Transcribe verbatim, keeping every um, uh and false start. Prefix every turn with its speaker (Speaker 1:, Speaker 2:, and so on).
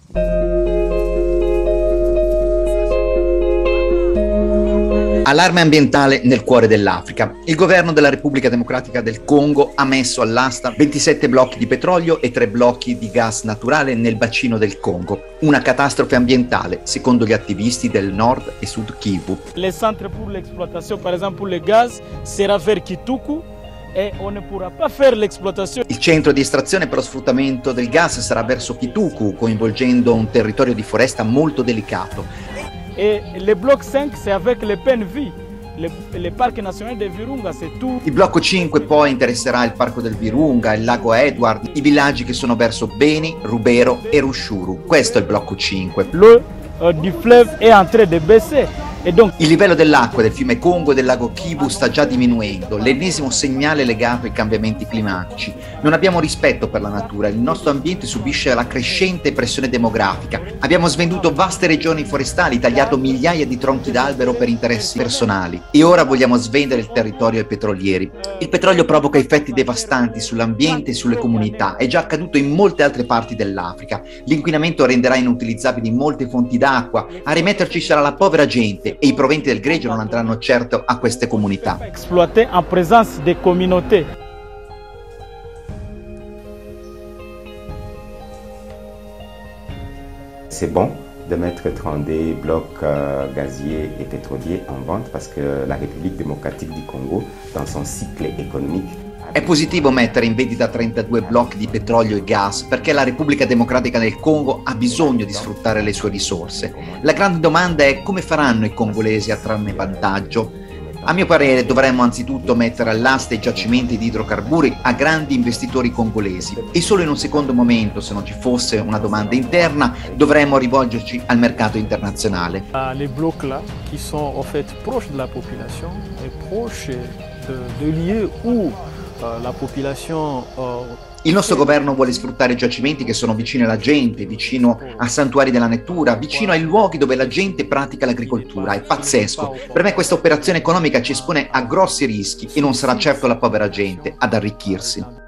Speaker 1: Allarme ambientale nel cuore dell'Africa. Il governo della Repubblica Democratica del Congo ha messo all'asta ventisette blocchi di petrolio e tre blocchi di gas naturale nel bacino del Congo. Una catastrofe ambientale, secondo gli attivisti del Nord e Sud Kivu.
Speaker 2: Les centres pour l'exploitation, par exemple pour le gaz, sera vers Kituku. E on ne pourra pas faire l'exploitation.
Speaker 1: Il centro di estrazione per lo sfruttamento del gas sarà verso Kituku, coinvolgendo un territorio di foresta molto delicato.
Speaker 2: E le bloc cinque c'est avec le P N V, le, le parc nazionale del Virunga, c'est tout.
Speaker 1: Il blocco cinque poi interesserà il parco del Virunga, il lago Edward, i villaggi che sono verso Beni, Rubero e Rushuru. Questo è il blocco cinque.
Speaker 2: L'eau euh, du fleuve est en train de baisser. E donc...
Speaker 1: Il livello dell'acqua del fiume Congo e del lago Kivu sta già diminuendo, l'ennesimo segnale legato ai cambiamenti climatici. Non abbiamo rispetto per la natura, il nostro ambiente subisce la crescente pressione demografica. Abbiamo svenduto vaste regioni forestali, tagliato migliaia di tronchi d'albero per interessi personali e ora vogliamo svendere il territorio ai petrolieri. Il petrolio provoca effetti devastanti sull'ambiente e sulle comunità, è già accaduto in molte altre parti dell'Africa. L'inquinamento renderà inutilizzabili molte fonti d'acqua, a rimetterci sarà la povera gente e i proventi del greggio non andranno certo a queste comunità.
Speaker 2: Exploité en présence des communautés.
Speaker 3: C'est bon de mettre trente blocs euh, gaziers et pétroliers en vente parce que la République démocratique du Congo, dans son cycle économique,
Speaker 1: È positivo mettere in vendita trentadue blocchi di petrolio e gas perché la Repubblica Democratica del Congo ha bisogno di sfruttare le sue risorse. La grande domanda è come faranno i congolesi a trarne vantaggio? A mio parere dovremmo anzitutto mettere all'asta i giacimenti di idrocarburi a grandi investitori congolesi e solo in un secondo momento, se non ci fosse una domanda interna, dovremmo rivolgerci al mercato internazionale.
Speaker 2: Les blocs là qui sont en fait proches de la population et proches de, de lieux où uh, la population uh,
Speaker 1: Il nostro governo vuole sfruttare giacimenti che sono vicini alla gente, vicino a santuari della natura, vicino ai luoghi dove la gente pratica l'agricoltura. È pazzesco. Per me questa operazione economica ci espone a grossi rischi e non sarà certo la povera gente ad arricchirsi.